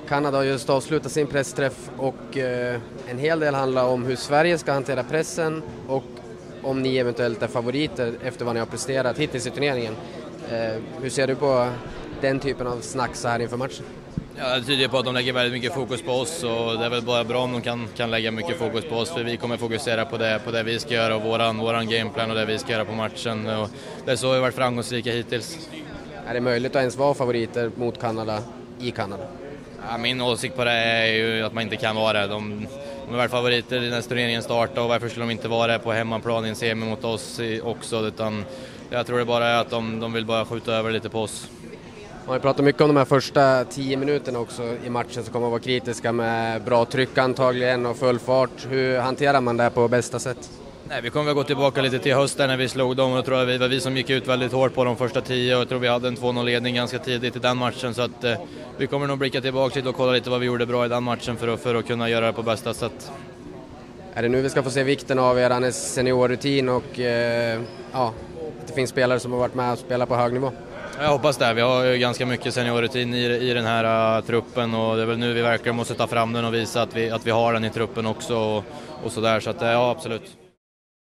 Kanada har just avslutat sin pressträff och en hel del handlar om hur Sverige ska hantera pressen och om ni eventuellt är favoriter efter vad ni har presterat hittills i turneringen. Hur ser du på den typen av snack så här inför matchen? Ja, det tyder på att de lägger väldigt mycket fokus på oss och det är väl bara bra om de kan lägga mycket fokus på oss, för vi kommer fokusera på det vi ska göra och våran gameplan och det vi ska göra på matchen, och det är så vi har varit framgångsrika hittills. Är det möjligt att ens vara favoriter mot Kanada i Kanada? Ja, min åsikt på det är ju att man inte kan vara det. De har varit favoriter när turneringen startar, och varför skulle de inte vara det på hemmaplan i en semi mot oss också, utan jag tror det bara är att de vill bara skjuta över lite på oss. Man har pratat mycket om de här första 10 minuterna också i matchen som kommer att vara kritiska med bra tryck antagligen och full fart. Hur hanterar man det på bästa sätt? Nej, vi kommer att gå tillbaka lite till hösten när vi slog dem, och jag tror att det var vi som gick ut väldigt hårt på de första 10, och jag tror vi hade en 2-0-ledning ganska tidigt i den matchen, så att vi kommer nog blicka tillbaka lite och kolla lite vad vi gjorde bra i den matchen för att kunna göra det på bästa sätt. Är det nu vi ska få se vikten av er seniorrutin och att det finns spelare som har varit med och spelat på hög nivå? Jag hoppas det. Vi har ju ganska mycket seniorrutin i den här truppen, och det är väl nu vi verkligen måste ta fram den och visa att vi har den i truppen också och sådär, så att ja, absolut.